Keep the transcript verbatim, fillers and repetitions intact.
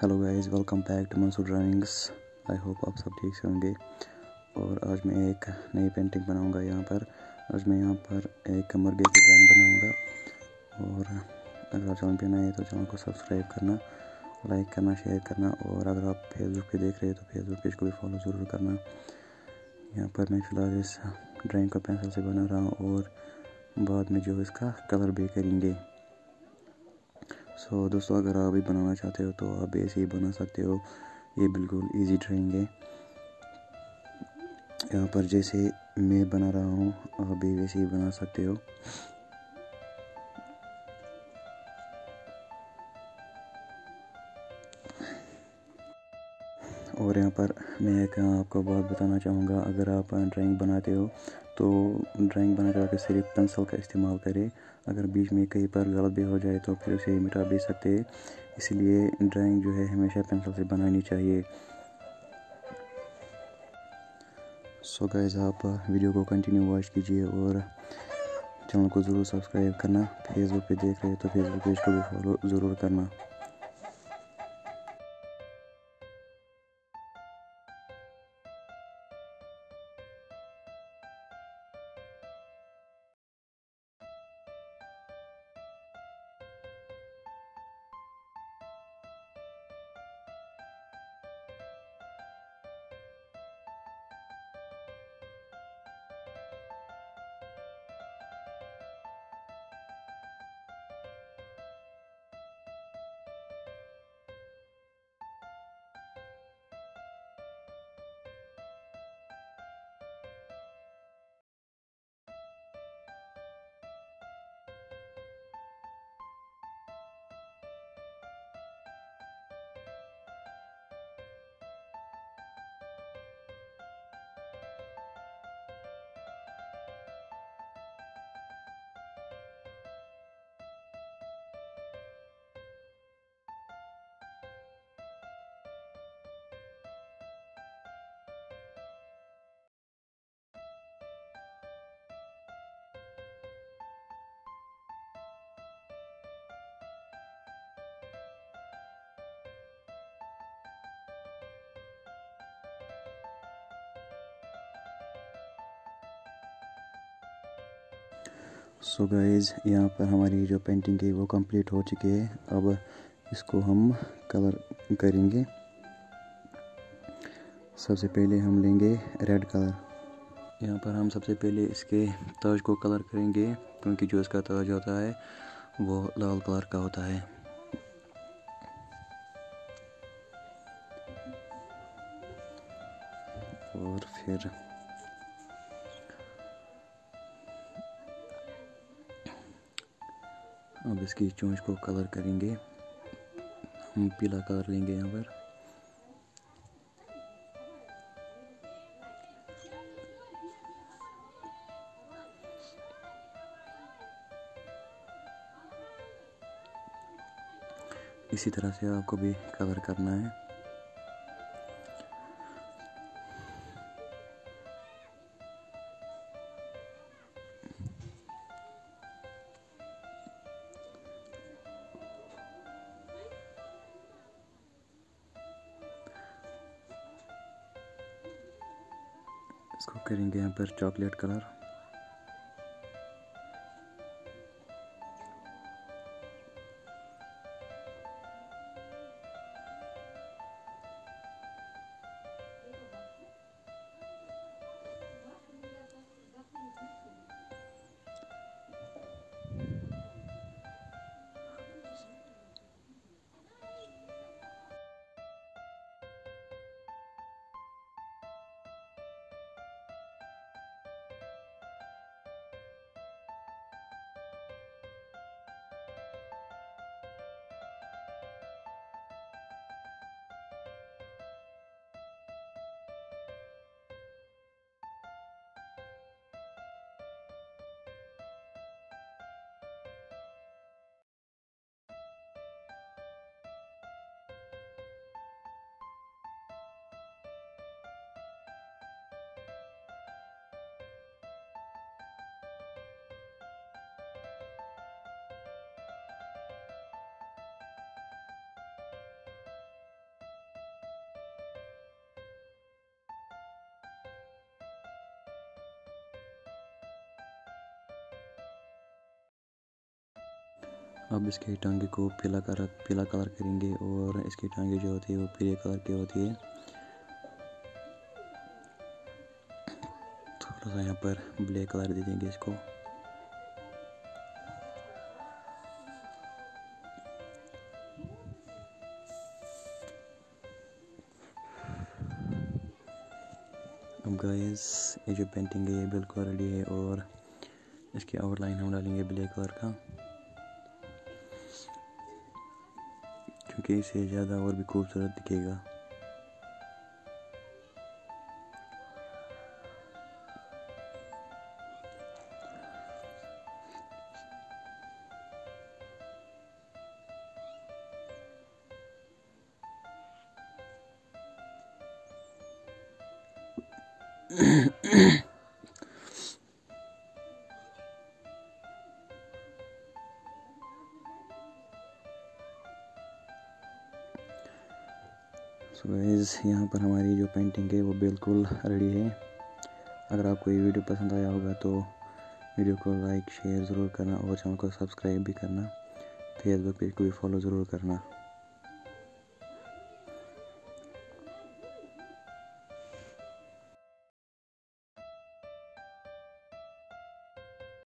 Hello guys, welcome back to Mansoor drawings. I hope आप सब ठीक से होंगे। और आज मैं एक नई पेंटिंग बनाऊंगा। यहाँ पर आज मैं यहाँ पर एक मुर्गे की ड्राइंग बनाऊंगा। और अगर आप चैनल पे नए हैं तो चैनल को सब्सक्राइब करना, लाइक करना, शेयर करना। और अगर आप फेसबुक पे देख रहे हैं तो फेसबुक पेज को भी फॉलो ज़रूर करना। यहाँ पर मैं फ़िलहाल इस ड्राइंग को पेंसिल से बना रहा हूँ और बाद में जो इसका कलर भी करेंगे। सो so, दोस्तों, अगर आप भी बनाना चाहते हो तो आप ऐसे ही बना सकते हो। ये बिल्कुल इजी ड्राइंग है। यहाँ पर जैसे मैं बना रहा हूँ आप भी वैसे ही बना सकते हो। और यहाँ पर मैं एक आपको बात बताना चाहूँगा, अगर आप ड्राइंग बनाते हो तो ड्राइंग बनाते वक्त सिर्फ पेंसिल का इस्तेमाल करें। अगर बीच में कहीं पर गलत भी हो जाए तो फिर उसे मिटा भी सकते हैं। इसलिए ड्राइंग जो है हमेशा पेंसिल से बनानी चाहिए। सो गाइस, आप वीडियो को कंटिन्यू वॉच कीजिए और चैनल को ज़रूर सब्सक्राइब करना। फेसबुक पे देख रहे हो तो फेसबुक पेज को भी फॉलो ज़रूर करना। सो गाइस, यहाँ पर हमारी जो पेंटिंग है वो कंप्लीट हो चुकी है। अब इसको हम कलर करेंगे। सबसे पहले हम लेंगे रेड कलर। यहाँ पर हम सबसे पहले इसके ताज को कलर करेंगे, क्योंकि जो इसका ताज होता है वो लाल कलर का होता है। और फिर अब इसकी चोंच को कलर करेंगे। हम पीला कलर लेंगे यहाँ पर। इसी तरह से आपको भी कलर करना है। इसको करेंगे यहाँ पर चॉकलेट कलर। अब इसकी टांगे को पीला कलर पीला कलर करेंगे और इसकी टांगे जो होती है वो पीले कलर की होती है। थोड़ा सा यहाँ पर ब्लैक कलर दे देंगे इसको। अब गाइस ये जो पेंटिंग है ये बिल्कुल रेडी है और इसकी आउटलाइन हम डालेंगे ब्लैक कलर का, क्योंकि इसे ज़्यादा और भी खूबसूरत दिखेगा। सो गाइस यहाँ पर हमारी जो पेंटिंग है वो बिल्कुल रेडी है। अगर आपको ये वीडियो पसंद आया होगा तो वीडियो को लाइक शेयर ज़रूर करना और चैनल को सब्सक्राइब भी करना। फेसबुक पेज को भी फॉलो ज़रूर करना।